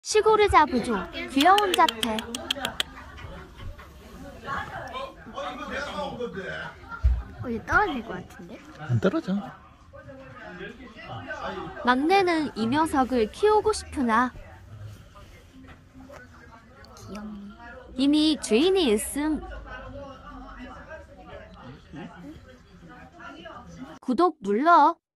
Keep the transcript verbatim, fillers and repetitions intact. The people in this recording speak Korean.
시고르자브종 귀여운 자태. 어, 이거 떨어질 것 같은데? 안 떨어져. 막내는 이 녀석을 키우고 싶으나 귀엽네. 이미 주인이 있음. 구독 눌러.